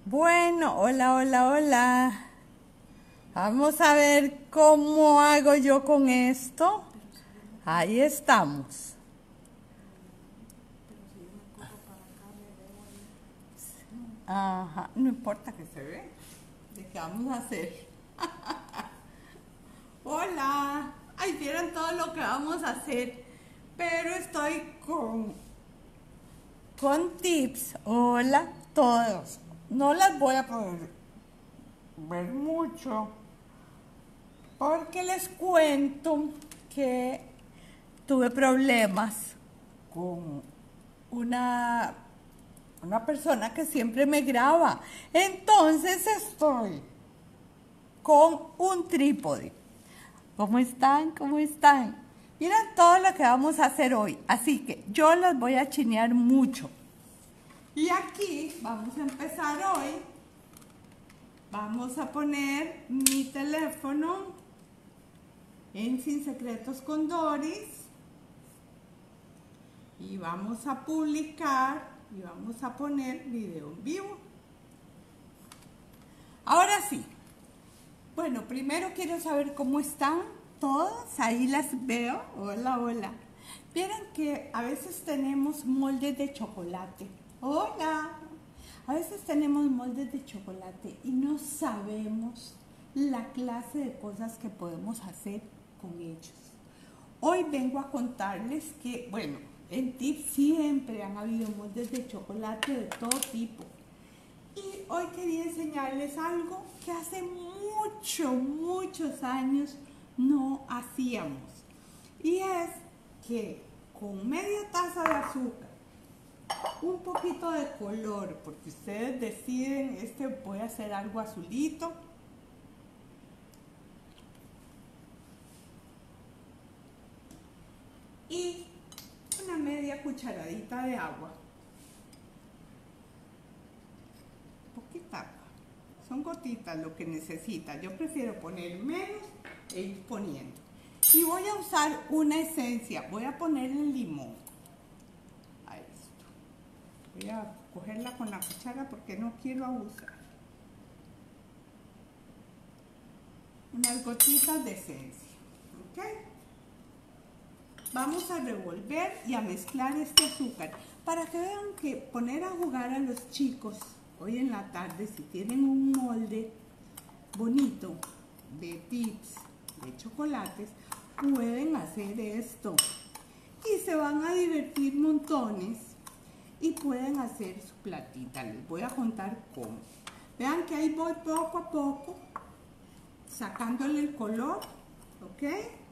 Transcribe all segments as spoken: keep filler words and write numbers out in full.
Bueno, hola, hola, hola. Vamos a ver cómo hago yo con esto. Ahí estamos. Ajá, no importa que se ve. ¿De qué vamos a hacer? Hola. Ay, vieron todo lo que vamos a hacer. Pero estoy con, con tips. Hola, todos. No las voy a poder ver mucho. Porque les cuento que tuve problemas con una, una persona que siempre me graba. Entonces estoy con un trípode. ¿Cómo están? ¿Cómo están? Miren todo lo que vamos a hacer hoy. Así que yo las voy a chinear mucho. Y aquí vamos a empezar hoy. Vamos a poner mi teléfono en Sin Secretos con Doris. Y vamos a publicar y vamos a poner video en vivo. Ahora sí. Bueno, primero quiero saber cómo están todos. Ahí las veo. Hola, hola. Vieron que a veces tenemos moldes de chocolate. Hola. A veces tenemos moldes de chocolate y no sabemos la clase de cosas que podemos hacer con ellos. Hoy vengo a contarles que, bueno, en tips siempre han habido moldes de chocolate de todo tipo. Y hoy quería enseñarles algo que hace mucho, muchos años no hacíamos. Y es que con media taza de azúcar, un poquito de color, porque ustedes deciden, este voy a hacer algo azulito. Y una media cucharadita de agua. Poquita agua. Son gotitas lo que necesita. Yo prefiero poner menos e ir poniendo. Y voy a usar una esencia. Voy a ponerle limón a esto. Voy a cogerla con la cuchara porque no quiero abusar. Unas gotitas de esencia. ¿Ok? Vamos a revolver y a mezclar este azúcar para que vean que poner a jugar a los chicos hoy en la tarde, si tienen un molde bonito de tips de chocolates, pueden hacer esto y se van a divertir montones y pueden hacer su platita. Les voy a contar cómo. Vean que ahí voy poco a poco sacándole el color, ¿ok?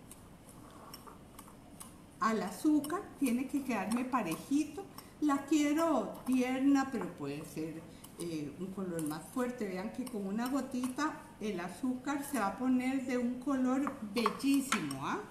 Al azúcar, tiene que quedarme parejito. La quiero tierna, pero puede ser eh, un color más fuerte. Vean que con una gotita el azúcar se va a poner de un color bellísimo, ¿ah?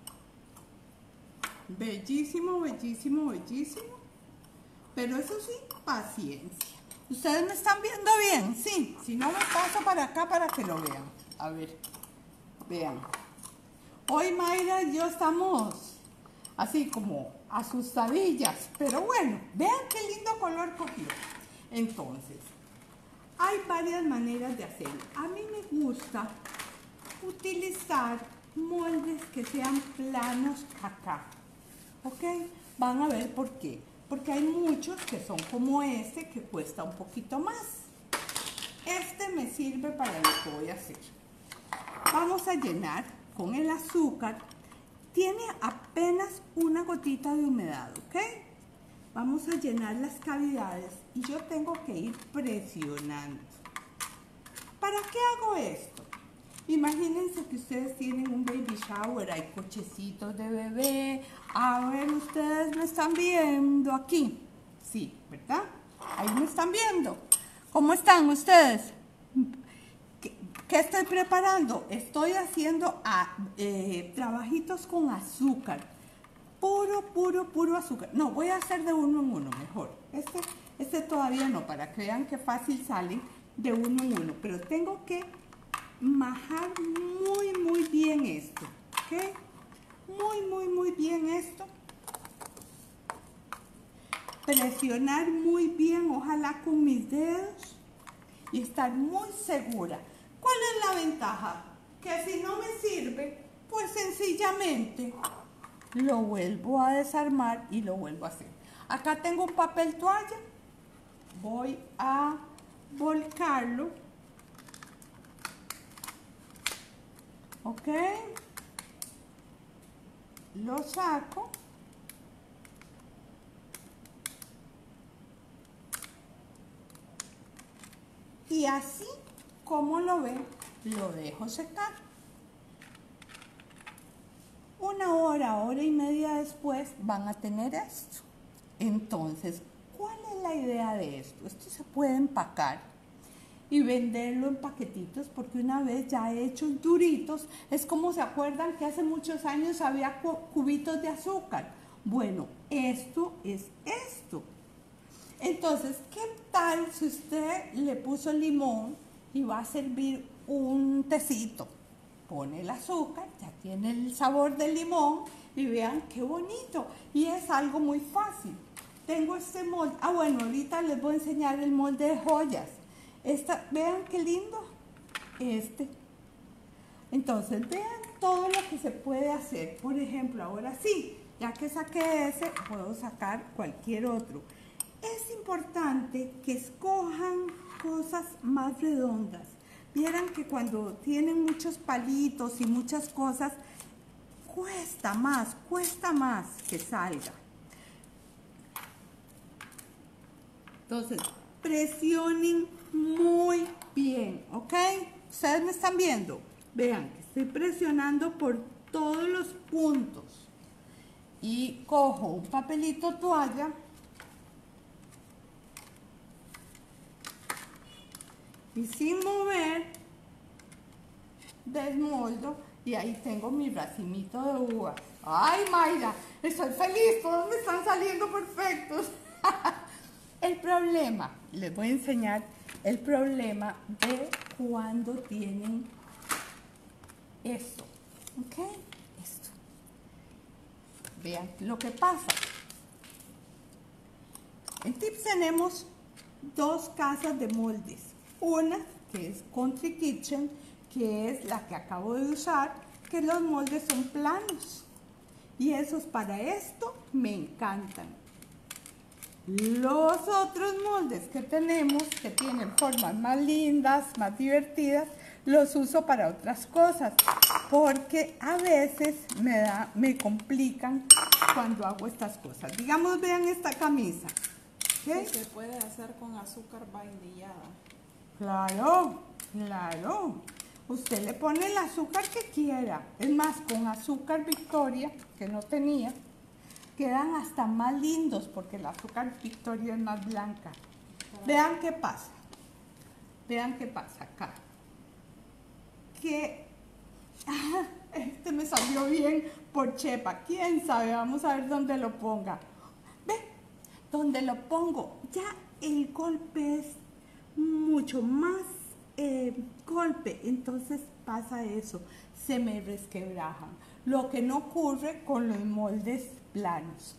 Bellísimo, bellísimo, bellísimo. Pero eso sí, paciencia. ¿Ustedes me están viendo bien? Sí. Si no, me paso para acá para que lo vean. A ver, vean. Hoy Mayra y yo estamos así como asustadillas, pero bueno, vean qué lindo color cogió. Entonces, hay varias maneras de hacerlo. A mí me gusta utilizar moldes que sean planos acá, ¿ok? Van a ver por qué. Porque hay muchos que son como este, que cuesta un poquito más. Este me sirve para lo que voy a hacer. Vamos a llenar con el azúcar. Tiene apenas una gotita de humedad, ¿ok? Vamos a llenar las cavidades y yo tengo que ir presionando. ¿Para qué hago esto? Imagínense que ustedes tienen un baby shower, hay cochecitos de bebé. A ver, ustedes me están viendo aquí. Sí, ¿verdad? Ahí me están viendo. ¿Cómo están ustedes? ¿Qué estoy preparando? Estoy haciendo a, eh, trabajitos con azúcar. Puro, puro, puro azúcar. No, voy a hacer de uno en uno mejor. Este, este todavía no, para que vean qué fácil sale de uno en uno. Pero tengo que majar muy, muy bien esto. ¿Ok? Muy, muy, muy bien esto. Presionar muy bien, ojalá con mis dedos. y estar muy segura. ¿Cuál es la ventaja? Que si no me sirve, pues sencillamente lo vuelvo a desarmar y lo vuelvo a hacer. Acá tengo un papel toalla, voy a volcarlo, ok, lo saco y así como lo ven, lo dejo secar. Una hora, hora y media después van a tener esto. Entonces, ¿cuál es la idea de esto? Esto se puede empacar y venderlo en paquetitos, porque una vez ya hechos duritos, es como se acuerdan que hace muchos años había cubitos de azúcar. Bueno, esto es esto. Entonces, ¿qué tal si usted le puso limón y va a servir un tecito? Pone el azúcar, ya tiene el sabor del limón y vean qué bonito. Y es algo muy fácil. Tengo este molde. Ah, bueno, ahorita les voy a enseñar el molde de joyas. Esta, vean qué lindo. Este. Entonces, vean todo lo que se puede hacer. Por ejemplo, ahora sí, ya que saqué ese, puedo sacar cualquier otro. Es importante que escojan cosas más redondas. Vieran que cuando tienen muchos palitos y muchas cosas, cuesta más, cuesta más que salga. Entonces, presionen muy bien, ¿ok? Ustedes me están viendo. Vean que estoy presionando por todos los puntos. Y cojo un papelito toalla. Y sin mover, desmoldo y ahí tengo mi racimito de uvas. ¡Ay, Mayra! Estoy feliz, todos me están saliendo perfectos. El problema, les voy a enseñar el problema de cuando tienen esto. ¿Ok? Esto. Vean lo que pasa. En Tips tenemos dos casas de moldes. Una que es Country Kitchen, que es la que acabo de usar, que los moldes son planos. Y esos para esto me encantan. Los otros moldes que tenemos, que tienen formas más lindas, más divertidas, los uso para otras cosas. Porque a veces me, da, me complican cuando hago estas cosas. Digamos, vean esta camisa. ¿Qué? Se puede hacer con azúcar vainillada. Claro, claro. Usted le pone el azúcar que quiera. Es más, con azúcar Victoria, que no tenía, quedan hasta más lindos porque el azúcar Victoria es más blanca. Claro. Vean qué pasa. Vean qué pasa acá. Que ah, este me salió bien por chepa. ¿Quién sabe? Vamos a ver dónde lo ponga. ¿Ve? Donde lo pongo, ya el golpe es mucho más eh, golpe, entonces pasa eso, se me resquebrajan, lo que no ocurre con los moldes planos.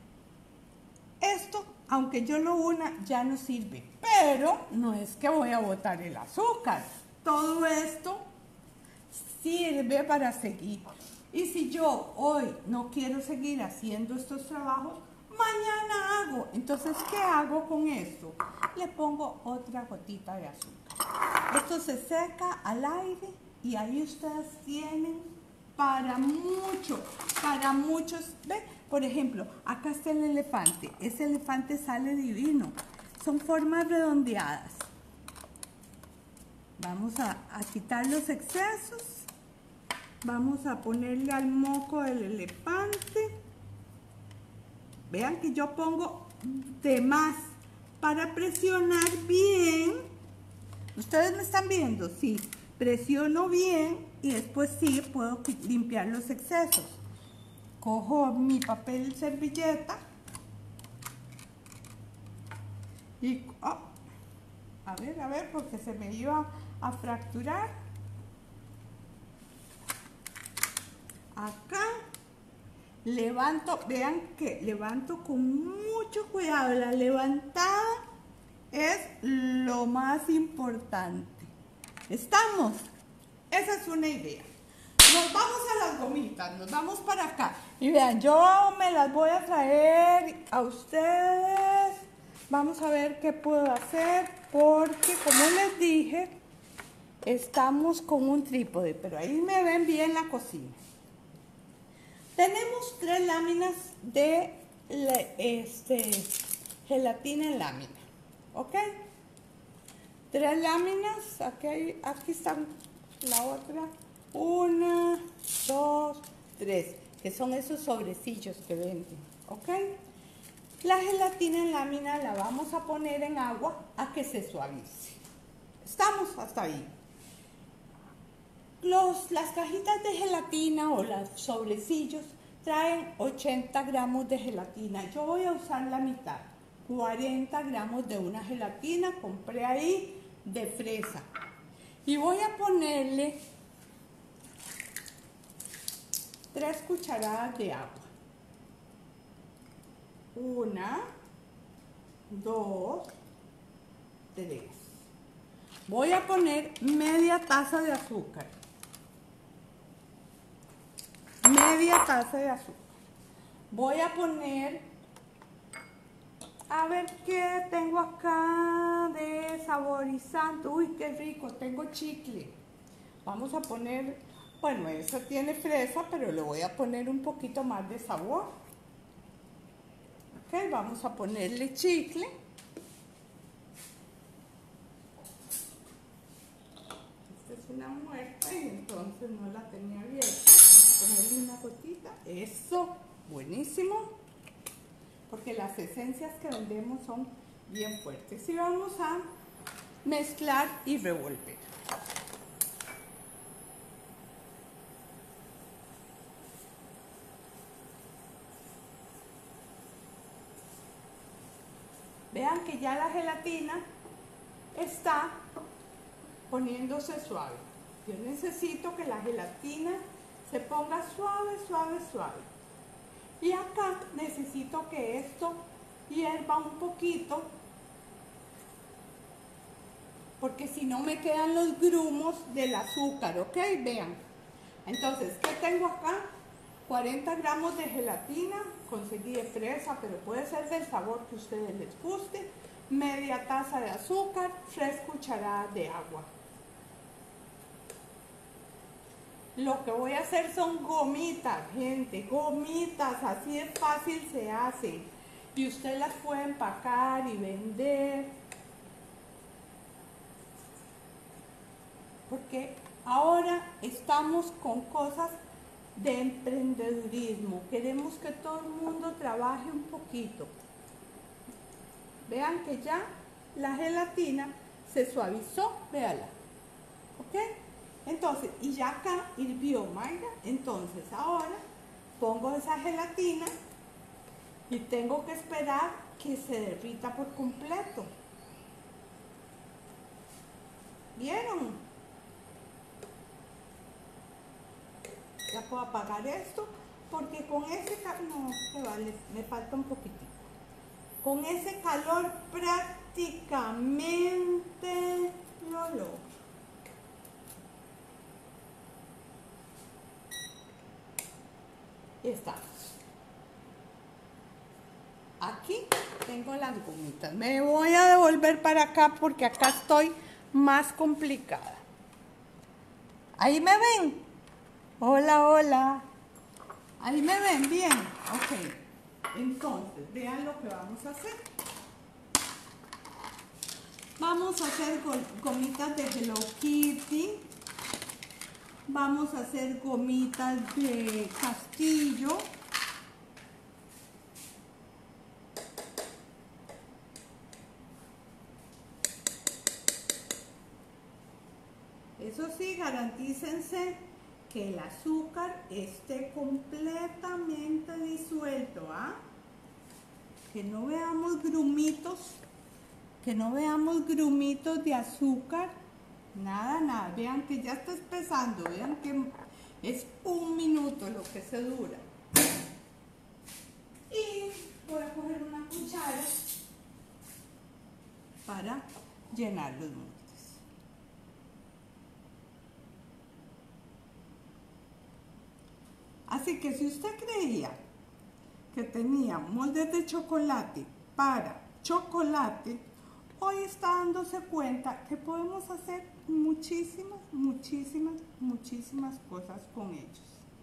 Esto, aunque yo lo una, ya no sirve, pero no es que voy a botar el azúcar, todo esto sirve para seguir. Y si yo hoy no quiero seguir haciendo estos trabajos, mañana hago. Entonces, ¿qué hago con esto? Le pongo otra gotita de azúcar. Esto se seca al aire y ahí ustedes tienen para mucho, para muchos. ¿Ven? Por ejemplo, acá está el elefante. Ese elefante sale divino. Son formas redondeadas. Vamos a, a quitar los excesos. Vamos a ponerle al moco del elefante. Vean que yo pongo de más para presionar bien. ¿Ustedes me están viendo? Sí. Presiono bien y después sí puedo limpiar los excesos. Cojo mi papel servilleta y... Oh, a ver, a ver, porque se me iba a fracturar. Acá. Levanto, vean que levanto con mucho cuidado. La levantada es lo más importante. ¿Estamos? Esa es una idea. Nos vamos a las gomitas, nos vamos para acá. Y vean, yo me las voy a traer a ustedes. Vamos a ver qué puedo hacer, porque como les dije, estamos con un trípode, pero ahí me ven bien la cocina. Tenemos tres láminas de este, gelatina en lámina, ¿ok? Tres láminas, aquí, hay, aquí está la otra. Una, dos, tres, que son esos sobrecillos que venden, ¿ok? La gelatina en lámina la vamos a poner en agua a que se suavice. ¿Estamos hasta ahí? Los, las cajitas de gelatina o los sobrecillos traen ochenta gramos de gelatina. Yo voy a usar la mitad, cuarenta gramos de una gelatina, compré ahí de fresa. Y voy a ponerle tres cucharadas de agua. Una, dos, tres. Voy a poner media taza de azúcar. Media taza de azúcar. Voy a poner, a ver qué tengo acá de saborizante. Uy, qué rico, tengo chicle. Vamos a poner, bueno, esta tiene fresa, pero le voy a poner un poquito más de sabor. Ok, vamos a ponerle chicle. Esta es una muerta y entonces no la tenía abierta. Vamos a ponerle una gotita. Eso, buenísimo. Porque las esencias que vendemos son bien fuertes. Y vamos a mezclar y revolver. Vean que ya la gelatina está poniéndose suave. Yo necesito que la gelatina se ponga suave, suave, suave. Y acá necesito que esto hierva un poquito, porque si no me quedan los grumos del azúcar, ¿ok? Vean. Entonces, ¿qué tengo acá? cuarenta gramos de gelatina, conseguí de fresa, pero puede ser del sabor que a ustedes les guste. Media taza de azúcar, tres cucharadas de agua. Lo que voy a hacer son gomitas, gente, gomitas, así de fácil se hace. Y usted las puede empacar y vender. Porque ahora estamos con cosas de emprendedurismo. Queremos que todo el mundo trabaje un poquito. Vean que ya la gelatina se suavizó, véala. ¿Ok? Entonces, y ya acá hirvió, Mayra. Entonces ahora pongo esa gelatina y tengo que esperar que se derrita por completo. ¿Vieron? Ya puedo apagar esto porque con ese calor, no, que vale, me falta un poquitito. Con ese calor prácticamente lo logro. Y estamos. Aquí tengo las gomitas. Me voy a devolver para acá porque acá estoy más complicada. Ahí me ven. Hola, hola. Ahí me ven bien. Ok. Entonces, vean lo que vamos a hacer. Vamos a hacer gomitas de Hello Kitty. Vamos a hacer gomitas de castillo. Eso sí, garantícense que el azúcar esté completamente disuelto, ¿ah? Que no veamos grumitos, que no veamos grumitos de azúcar, nada, nada. Vean que ya está espesando, vean que es un minuto lo que se dura. Y voy a coger una cuchara para llenar los moldes. Así que si usted creía que tenía moldes de chocolate para chocolate, hoy está dándose cuenta que podemos hacer muchísimas, muchísimas, muchísimas cosas con ellos.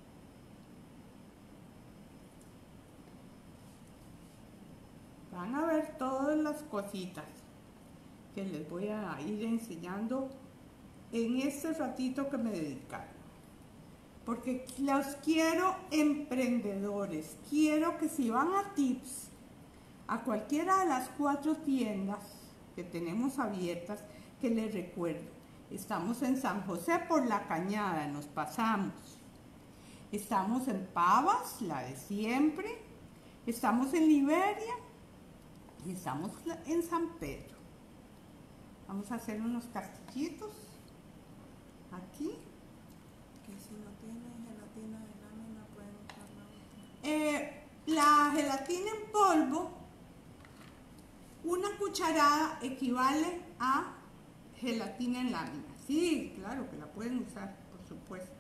Van a ver todas las cositas que les voy a ir enseñando en este ratito que me dedicaron. Porque los quiero emprendedores. Quiero que si van a Tips, a cualquiera de las cuatro tiendas que tenemos abiertas, que les recuerdo, estamos en San José por la Cañada, nos pasamos. Estamos en Pavas, la de siempre. Estamos en Liberia y estamos en San Pedro. Vamos a hacer unos castillitos aquí. Que si no tienen gelatina de lámina pueden usar la otra. Eh, la gelatina en polvo, una cucharada equivale a gelatina en lámina. Sí, claro que la pueden usar, por supuesto.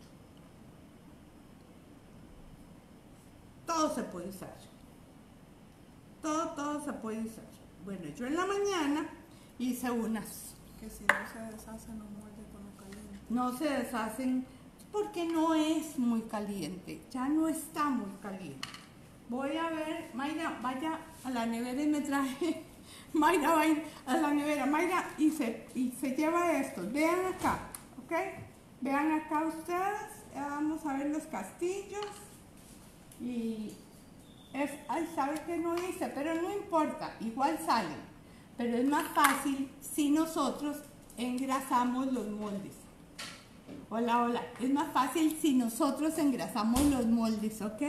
Todo se puede usar. Todo, todo se puede usar. Bueno, yo en la mañana hice unas. Que si no se deshacen los moldes con lo caliente. No se deshacen porque no es muy caliente. Ya no está muy caliente. Voy a ver, Mayra, vaya a la nevera y me traje. Mayra va a ir a la nevera. Mayra, y se, y se lleva esto. Vean acá, ¿ok? Vean acá ustedes. Vamos a ver los castillos. Y es, ay, sabe que no hice, pero no importa, igual salen. Pero es más fácil si nosotros engrasamos los moldes. Hola, hola. Es más fácil si nosotros engrasamos los moldes, ¿ok?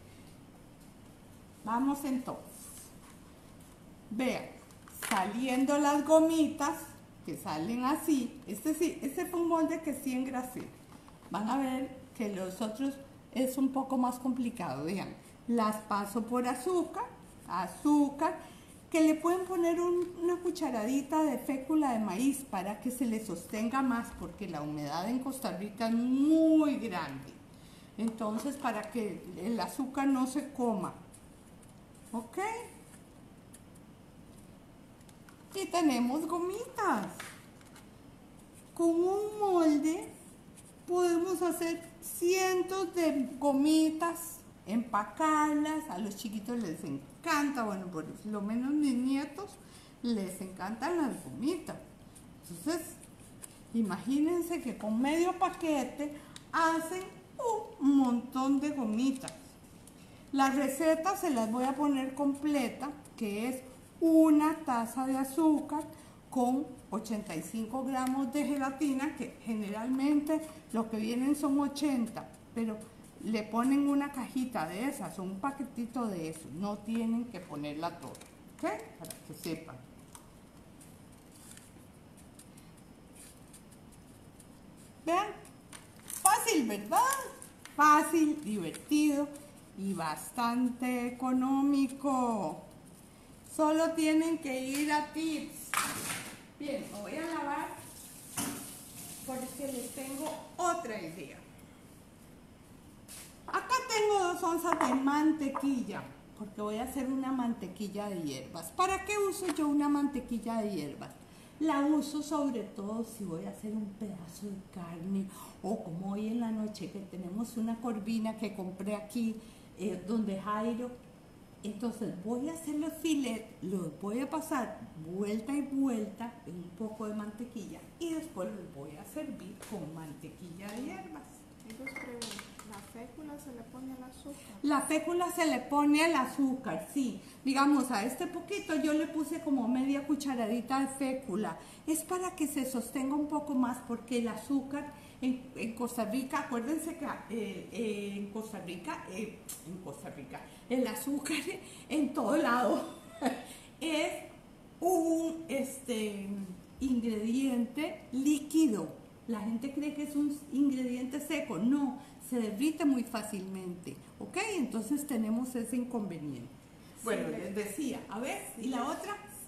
Vamos entonces. Vean, saliendo las gomitas que salen así. Este sí, este fue un molde que sí engrasé. Van a ver que los otros es un poco más complicado. Vean, las paso por azúcar, azúcar, que le pueden poner un, una cucharadita de fécula de maíz para que se le sostenga más, porque la humedad en Costa Rica es muy grande. Entonces, para que el azúcar no se coma. ¿Ok? Y tenemos gomitas. Con un molde podemos hacer cientos de gomitas, empacarlas. A los chiquitos les encanta, bueno, por lo menos mis nietos les encantan las gomitas. Entonces, imagínense que con medio paquete hacen un montón de gomitas. La receta se las voy a poner completa, que es una taza de azúcar con ochenta y cinco gramos de gelatina, que generalmente lo que vienen son ochenta, pero le ponen una cajita de esas o un paquetito de eso, no tienen que ponerla toda, ¿ok? Para que sepan. Vean, fácil, ¿verdad? Fácil, divertido y bastante económico. Solo tienen que ir a Tips. Bien, me voy a lavar porque les tengo otra idea. Acá tengo dos onzas de mantequilla, porque voy a hacer una mantequilla de hierbas. ¿Para qué uso yo una mantequilla de hierbas? La uso sobre todo si voy a hacer un pedazo de carne, o como hoy en la noche que tenemos una corvina que compré aquí, eh, donde Jairo. Entonces voy a hacer los filets, los voy a pasar vuelta y vuelta en un poco de mantequilla y después los voy a servir con mantequilla de hierbas. Entonces pregunto, ¿la fécula se le pone al azúcar? La fécula se le pone al azúcar, sí. Digamos, a este poquito yo le puse como media cucharadita de fécula. Es para que se sostenga un poco más, porque el azúcar en, en Costa Rica, acuérdense que eh, eh, en Costa Rica, eh, en Costa Rica, el azúcar en todo lado es un este, ingrediente líquido. La gente cree que es un ingrediente seco. No, se derrite muy fácilmente. ¿Ok? Entonces tenemos ese inconveniente. Bueno, les decía, a ver, ¿y la otra? Si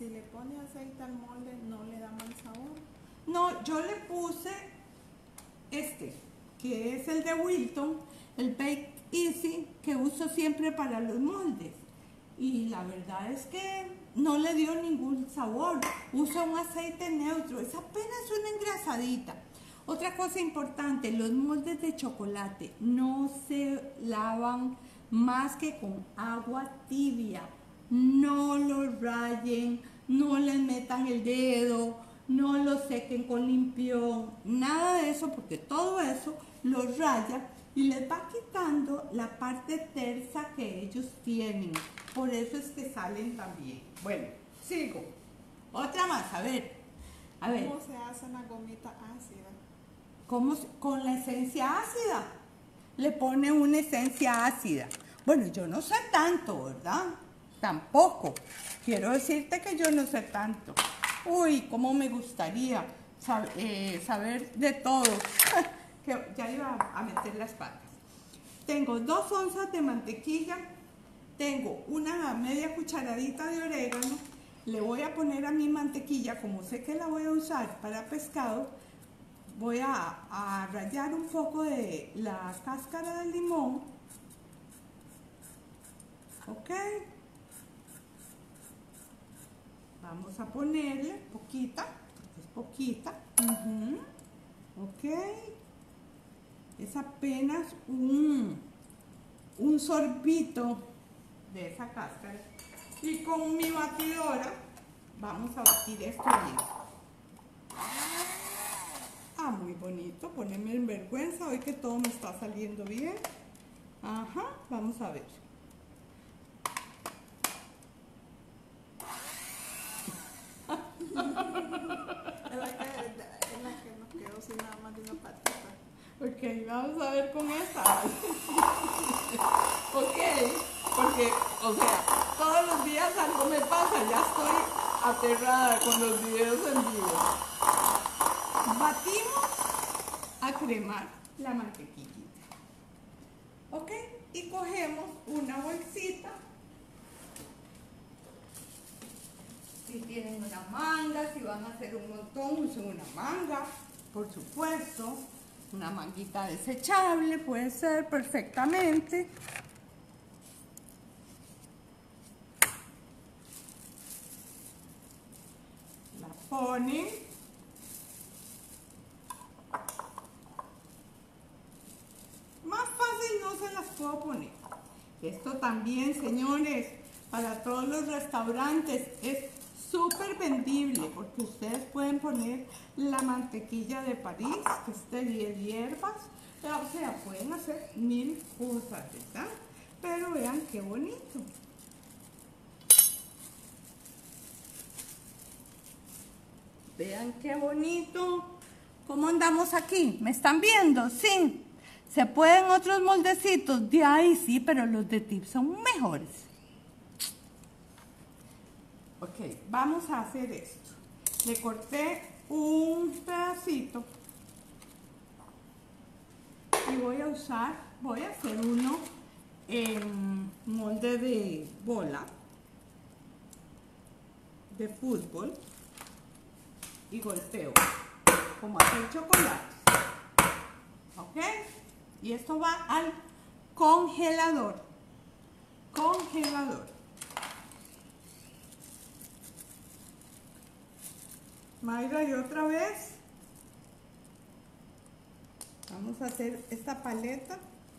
si le pone aceite al molde, ¿no le da mal sabor? No, yo le puse este, que es el de Wilton, el Bake Easy, que uso siempre para los moldes. Y la verdad es que no le dio ningún sabor. Usa un aceite neutro, es apenas una engrasadita. Otra cosa importante, los moldes de chocolate no se lavan más que con agua tibia. No los rayen, no les metan el dedo, no los sequen con limpión, nada de eso, porque todo eso los raya y les va quitando la parte tersa que ellos tienen. Por eso es que salen tan bien. Bueno, sigo. Otra más, a ver. A ver. ¿Cómo se hace una gomita ácida? ¿Cómo? Con la esencia ácida. Le pone una esencia ácida. Bueno, yo no sé tanto, ¿verdad? Tampoco. Quiero decirte que yo no sé tanto. Uy, cómo me gustaría sab eh, saber de todo. Que ya iba a meter las patas. Tengo dos onzas de mantequilla. Tengo una media cucharadita de orégano. Le voy a poner a mi mantequilla, como sé que la voy a usar para pescado, voy a, a rallar un poco de la cáscara del limón. Ok. Vamos a ponerle poquita, porque es poquita. Uh-huh. Ok. Es apenas un, un sorbito de esa cáscara. Y con mi batidora vamos a batir esto bien. Ah, muy bonito. Ponerme en vergüenza hoy que todo me está saliendo bien. Ajá, vamos a ver. Es la que, es la que nos quedó sin nada más de una patita. Ok, vamos a ver con esta. Ok, porque, o sea, todos los días algo me pasa, ya estoy aterrada con los videos en vivo. Batimos a cremar la mantequillita. Ok, y cogemos una bolsita. Si tienen una manga, si van a hacer un montón, usen una manga, por supuesto. Una manguita desechable puede ser perfectamente. La ponen. Más fácil no se las puedo poner. Esto también, señores, para todos los restaurantes es súper vendible, porque ustedes pueden poner la mantequilla de París, que es de diez hierbas, o sea, pueden hacer mil cosas, ¿verdad? Pero vean qué bonito. Vean qué bonito. ¿Cómo andamos aquí? ¿Me están viendo? Sí. ¿Se pueden otros moldecitos? De ahí sí, pero los de Tips son mejores. Ok, vamos a hacer esto. Le corté un pedacito y voy a usar, voy a hacer uno en molde de bola de fútbol y golpeo como hacer chocolate. Ok, y esto va al congelador. Congelador. Mayra, y otra vez vamos a hacer esta paleta.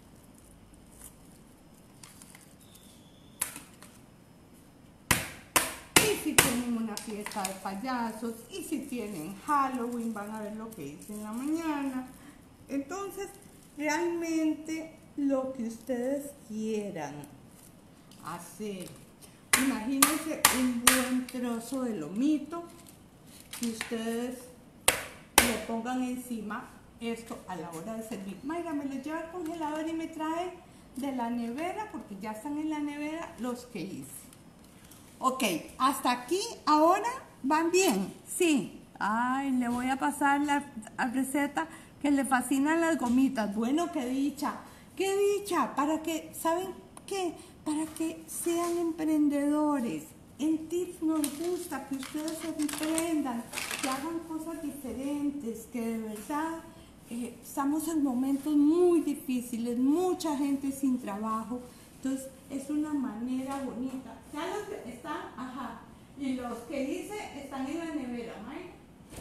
Y si tienen una fiesta de payasos, y si tienen Halloween, van a ver lo que hice en la mañana. Entonces, realmente lo que ustedes quieran hacer. Imagínense un buen trozo de lomito que ustedes le pongan encima esto a la hora de servir. Mayra, me lo lleva al congelador y me trae de la nevera, porque ya están en la nevera los que hice. Ok, hasta aquí ahora van bien. Sí. Ay, le voy a pasar la receta que le fascinan las gomitas. Bueno, qué dicha, qué dicha, para que, ¿saben qué? Para que sean emprendedores. en Tips nos gusta que ustedes se emprendan, que hagan cosas diferentes, que de verdad eh, estamos en momentos muy difíciles, mucha gente sin trabajo, entonces es una manera bonita. Ya los que están, ajá, y los que hice están en la nevera, ¿no?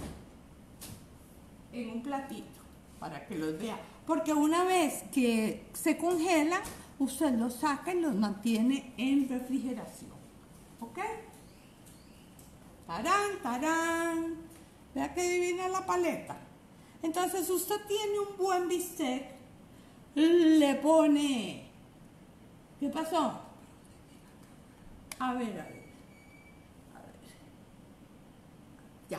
En un platito, para que los vea, porque una vez que se congelan, usted los saca y los mantiene en refrigeración. ¿Ok? Tarán, tarán. Vea que divina la paleta. Entonces usted tiene un buen bistec, le pone... ¿Qué pasó? A ver, a ver. A ver. Ya.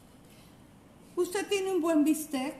Usted tiene un buen bistec,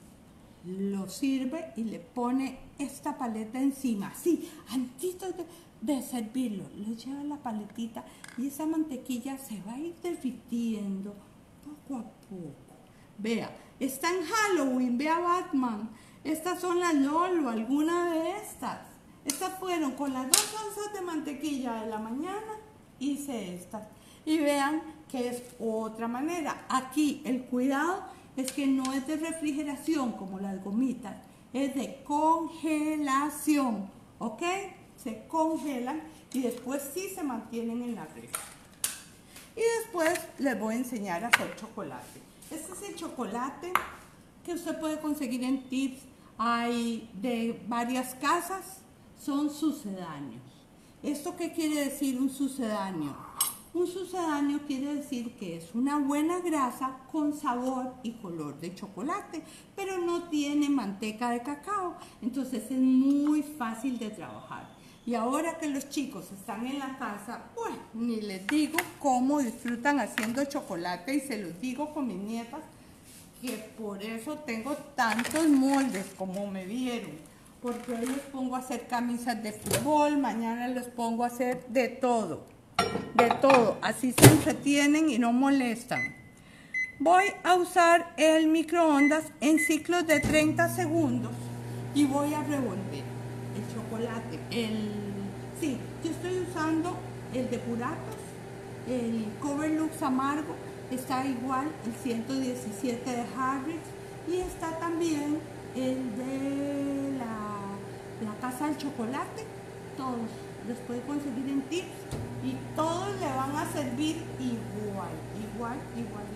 lo sirve y le pone esta paleta encima. Sí, antes de, de servirlo, le lleva la paletita y esa mantequilla se va a ir derritiendo poco a poco. Vea, está en Halloween, vea Batman. Estas son las Lolo, alguna de estas. Estas fueron con las dos onzas de mantequilla de la mañana, hice estas. Y vean que es otra manera. Aquí el cuidado es que no es de refrigeración como las gomitas, es de congelación, ¿ok? Se congelan y después sí se mantienen en la refri. Y después les voy a enseñar a hacer chocolate. Este es el chocolate que usted puede conseguir en Tips. Hay de varias casas, son sucedáneos. ¿Esto qué quiere decir un sucedáneo? Un sucedáneo quiere decir que es una buena grasa con sabor y color de chocolate, pero no tiene manteca de cacao, entonces es muy fácil de trabajar. Y ahora que los chicos están en la casa, pues ni les digo cómo disfrutan haciendo chocolate, y se los digo con mis nietas, que por eso tengo tantos moldes como me vieron, porque hoy les pongo a hacer camisas de fútbol, mañana les pongo a hacer de todo. De todo, así se entretienen y no molestan. Voy a usar el microondas en ciclos de treinta segundos y voy a revolver el chocolate. El, sí, yo estoy usando el de Puratos, el Coverlux amargo, está igual el ciento diecisiete de Harris, y está también el de la, la Casa del Chocolate. Todos los puede conseguir en Tips y todos le van a servir igual, igual, igual,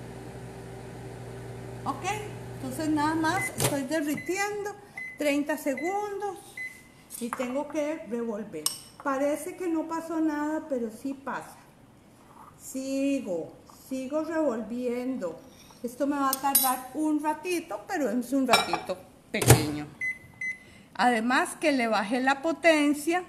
igual. ¿Ok? Entonces nada más estoy derritiendo treinta segundos y tengo que revolver. Parece que no pasó nada, pero sí pasa. Sigo, sigo revolviendo. Esto me va a tardar un ratito, pero es un ratito pequeño. Además que le bajé la potencia.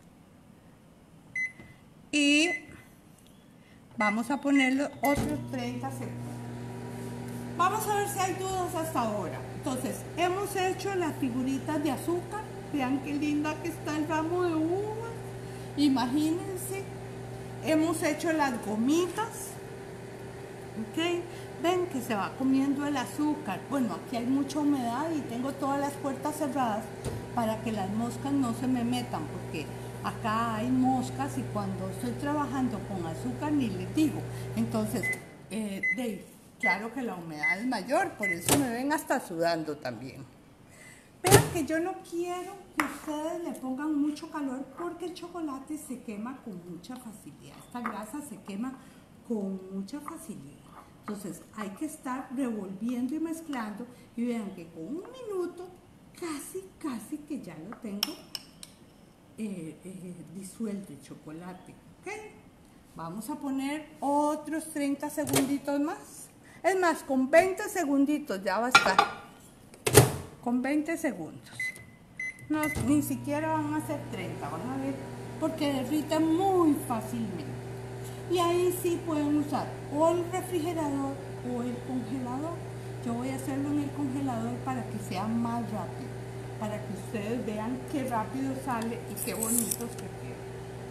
Y vamos a ponerle otros treinta segundos. Vamos a ver si hay dudas hasta ahora. Entonces, hemos hecho las figuritas de azúcar. Vean qué linda que está el ramo de uvas. Imagínense. Hemos hecho las gomitas. ¿Ok? Ven que se va comiendo el azúcar. Bueno, aquí hay mucha humedad y tengo todas las puertas cerradas para que las moscas no se me metan, porque acá hay moscas y cuando estoy trabajando con azúcar ni les digo. Entonces, eh, de, claro que la humedad es mayor, por eso me ven hasta sudando también. Vean que yo no quiero que ustedes le pongan mucho calor porque el chocolate se quema con mucha facilidad. Esta grasa se quema con mucha facilidad. Entonces hay que estar revolviendo y mezclando y vean que con un minuto casi, casi que ya lo tengo Eh, eh, disuelto el chocolate. ¿Ok? Vamos a poner otros treinta segunditos más. Es más, con veinte segunditos ya va a estar. Con veinte segundos. No, ni siquiera van a ser treinta, van a ver, porque derrita muy fácilmente. Y ahí sí pueden usar o el refrigerador o el congelador. Yo voy a hacerlo en el congelador para que sea más rápido, para que ustedes vean qué rápido sale y qué bonitos que quedan.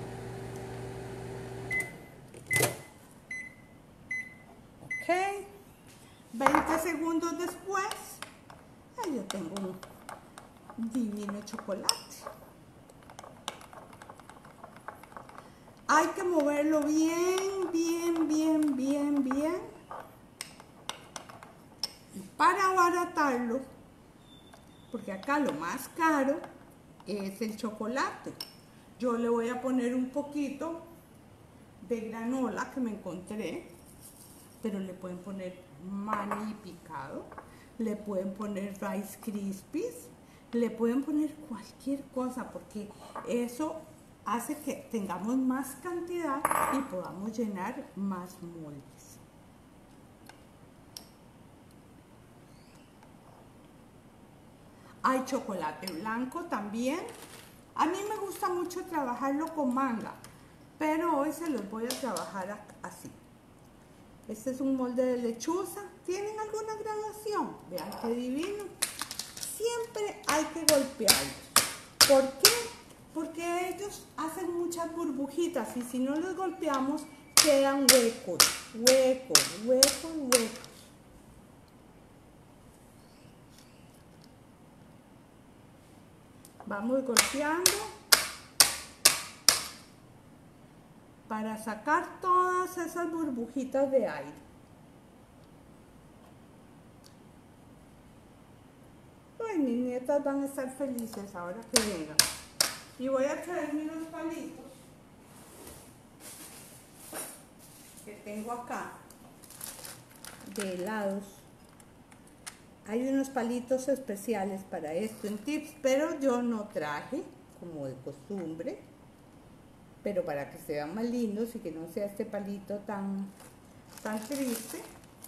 Ok, veinte segundos después, ahí yo tengo un divino chocolate. Hay que moverlo bien, bien, bien, bien, bien. Y para abaratarlo, porque acá lo más caro es el chocolate. Yo le voy a poner un poquito de granola que me encontré, pero le pueden poner maní picado, le pueden poner Rice Krispies, le pueden poner cualquier cosa, porque eso hace que tengamos más cantidad y podamos llenar más moldes. Hay chocolate blanco también. A mí me gusta mucho trabajarlo con manga, pero hoy se los voy a trabajar así. Este es un molde de lechuza. ¿Tienen alguna gradación? Vean qué divino. Siempre hay que golpearlos. ¿Por qué? Porque ellos hacen muchas burbujitas y si no los golpeamos quedan huecos, huecos, huecos, huecos. Vamos golpeando para sacar todas esas burbujitas de aire. Ay, mis nietas van a estar felices ahora que vengan. Y voy a traerme unos palitos que tengo acá de helados. Hay unos palitos especiales para esto en Tips, pero yo no traje, como de costumbre, pero para que se vean más lindos y que no sea este palito tan, tan triste.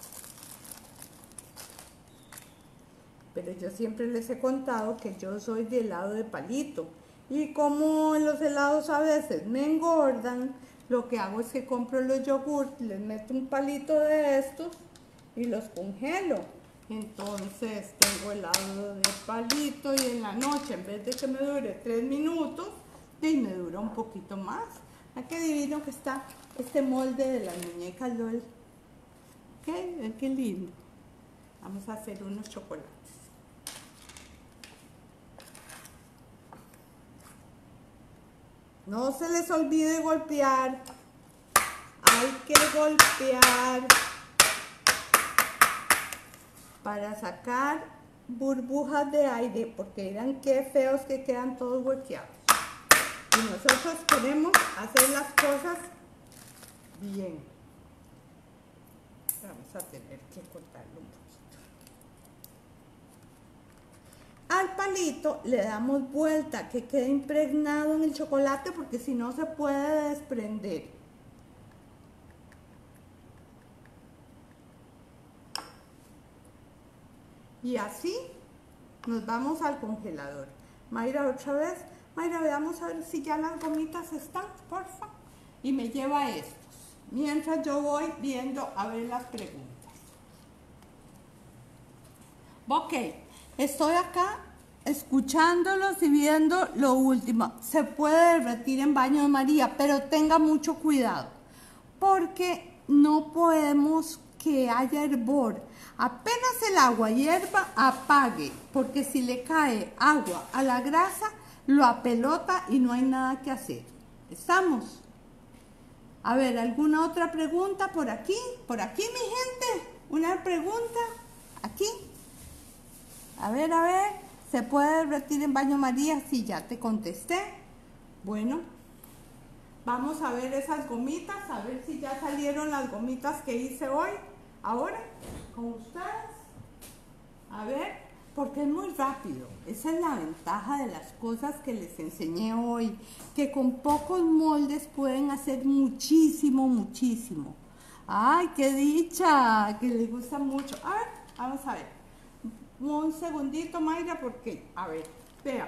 Pero yo siempre les he contado que yo soy de helado de palito. Y como los helados a veces me engordan, lo que hago es que compro los yogurts, les meto un palito de estos y los congelo. Entonces tengo helado de palito y en la noche, en vez de que me dure tres minutos, y me dura un poquito más. ¿A qué divino que está este molde de las muñecas LOL? ¿Qué? Qué lindo. Vamos a hacer unos chocolates. No se les olvide golpear. Hay que golpear para sacar burbujas de aire, porque dirán qué feos que quedan todos huequeados. Y nosotros queremos hacer las cosas bien. Vamos a tener que cortarlo un poquito. Al palito le damos vuelta, que quede impregnado en el chocolate, porque si no se puede desprender. Y así nos vamos al congelador. Mayra, otra vez. Mayra, veamos a ver si ya las gomitas están, porfa. Y me lleva estos. Mientras yo voy viendo a ver las preguntas. Ok, estoy acá escuchándolos y viendo lo último. Se puede derretir en baño de María, pero tenga mucho cuidado. Porque no podemos que haya hervor. Apenas el agua hierva, apague, porque si le cae agua a la grasa, lo apelota y no hay nada que hacer. ¿Estamos? A ver, ¿alguna otra pregunta por aquí? Por aquí, mi gente. Una pregunta. Aquí. A ver, a ver. ¿Se puede derretir en baño María? Sí, ya te contesté. Bueno. Vamos a ver esas gomitas. A ver si ya salieron las gomitas que hice hoy. Ahora, con ustedes. A ver, porque es muy rápido. Esa es la ventaja de las cosas que les enseñé hoy. Que con pocos moldes pueden hacer muchísimo, muchísimo. ¡Ay, qué dicha! Que les gusta mucho. A ver, vamos a ver. Un segundito, Mayra, porque, a ver, vea.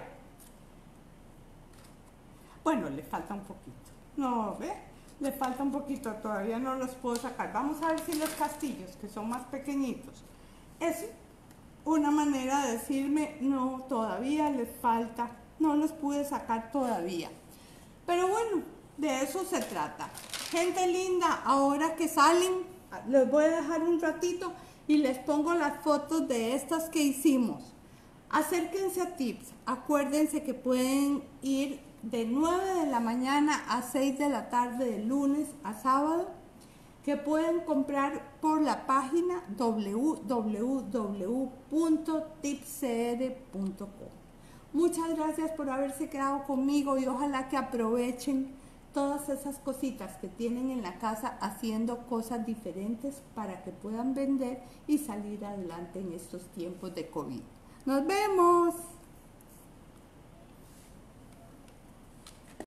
Bueno, le falta un poquito. No, ¿ve? Le falta un poquito, todavía no los puedo sacar. Vamos a ver si los castillos, que son más pequeñitos. Es una manera de decirme, no, todavía les falta, no los pude sacar todavía. Pero bueno, de eso se trata. Gente linda, ahora que salen, les voy a dejar un ratito y les pongo las fotos de estas que hicimos. Acérquense a Tips, acuérdense que pueden ir de nueve de la mañana a seis de la tarde de lunes a sábado, que pueden comprar por la página w w w punto tipcr punto com. Muchas gracias por haberse quedado conmigo y ojalá que aprovechen todas esas cositas que tienen en la casa haciendo cosas diferentes para que puedan vender y salir adelante en estos tiempos de COVID. ¡Nos vemos!